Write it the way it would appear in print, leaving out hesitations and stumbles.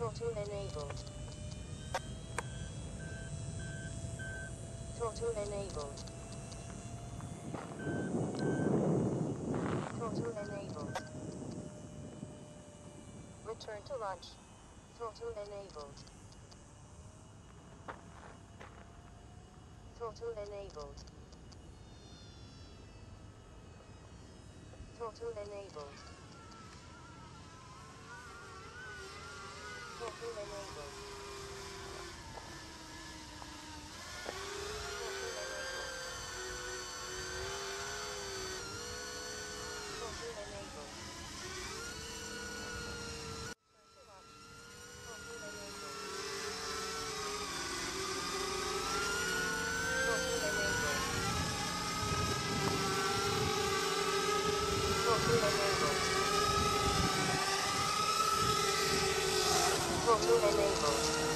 Throttle enabled. Throttle enabled. Throttle enabled. Return to launch. Throttle enabled. Throttle enabled. Throttle enabled. Throttle enabled. Throttle enabled. Return to launch. Throttle enabled. Throttle enabled. Throttle enabled. Throttle enabled.